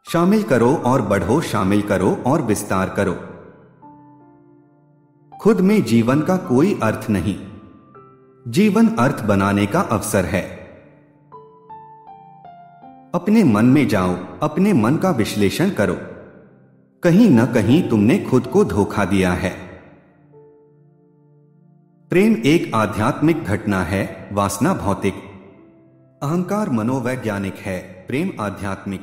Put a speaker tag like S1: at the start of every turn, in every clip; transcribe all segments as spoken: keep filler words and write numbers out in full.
S1: शामिल करो और बढ़ो, शामिल करो और विस्तार करो। खुद में जीवन का कोई अर्थ नहीं, जीवन अर्थ बनाने का अवसर है। अपने मन में जाओ, अपने मन का विश्लेषण करो। कहीं न कहीं तुमने खुद को धोखा दिया है। प्रेम एक आध्यात्मिक घटना है, वासना भौतिक। अहंकार मनोवैज्ञानिक है, प्रेम आध्यात्मिक।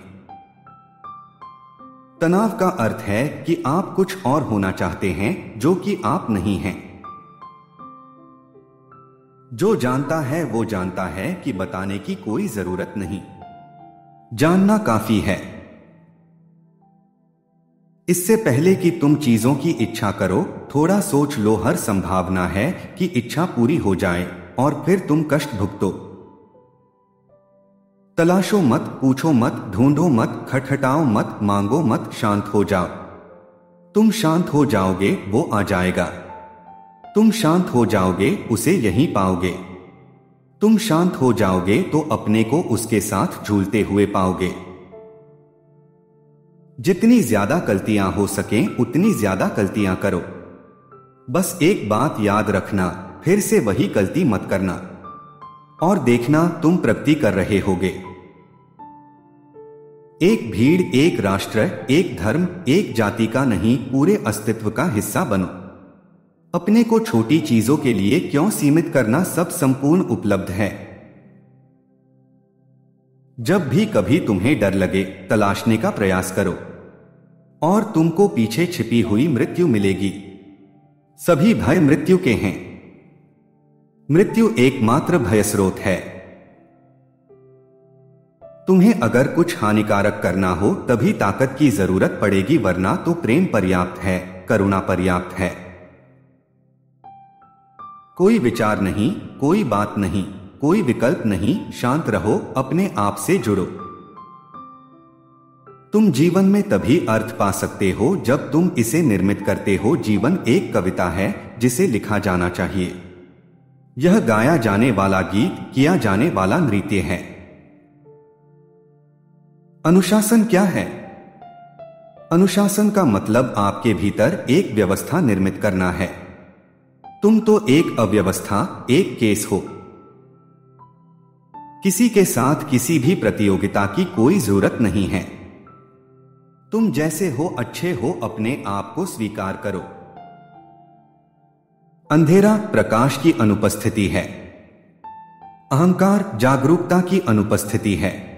S1: तनाव का अर्थ है कि आप कुछ और होना चाहते हैं जो कि आप नहीं हैं। जो जानता है वो जानता है कि बताने की कोई जरूरत नहीं, जानना काफी है। इससे पहले कि तुम चीजों की इच्छा करो, थोड़ा सोच लो। हर संभावना है कि इच्छा पूरी हो जाए और फिर तुम कष्ट भुगतो। तलाशो मत, पूछो मत, ढूंढो मत, खटखटाओ मत, मांगो मत, शांत हो जाओ। तुम शांत हो जाओगे, वो आ जाएगा। तुम शांत हो जाओगे, उसे यहीं पाओगे। तुम शांत हो जाओगे तो अपने को उसके साथ झूलते हुए पाओगे। जितनी ज्यादा गलतियां हो सकें उतनी ज्यादा गलतियां करो। बस एक बात याद रखना, फिर से वही गलती मत करना और देखना तुम प्रगति कर रहे होगे। एक भीड़, एक राष्ट्र, एक धर्म, एक जाति का नहीं, पूरे अस्तित्व का हिस्सा बनो। अपने को छोटी चीजों के लिए क्यों सीमित करना, सब संपूर्ण उपलब्ध है। जब भी कभी तुम्हें डर लगे, तलाशने का प्रयास करो और तुमको पीछे छिपी हुई मृत्यु मिलेगी। सभी भय मृत्यु के हैं। मृत्यु एकमात्र भय स्रोत है। तुम्हें अगर कुछ हानिकारक करना हो तभी ताकत की जरूरत पड़ेगी, वरना तो प्रेम पर्याप्त है, करुणा पर्याप्त है। कोई विचार नहीं, कोई बात नहीं, कोई विकल्प नहीं, शांत रहो, अपने आप से जुड़ो। तुम जीवन में तभी अर्थ पा सकते हो जब तुम इसे निर्मित करते हो। जीवन एक कविता है जिसे लिखा जाना चाहिए। यह गाया जाने वाला गीत, किया जाने वाला नृत्य है। अनुशासन क्या है? अनुशासन का मतलब आपके भीतर एक व्यवस्था निर्मित करना है। तुम तो एक अव्यवस्था, एक केस हो। किसी के साथ किसी भी प्रतियोगिता की कोई जरूरत नहीं है। तुम जैसे हो अच्छे हो, अपने आप को स्वीकार करो। अंधेरा प्रकाश की अनुपस्थिति है। अहंकार जागरूकता की अनुपस्थिति है।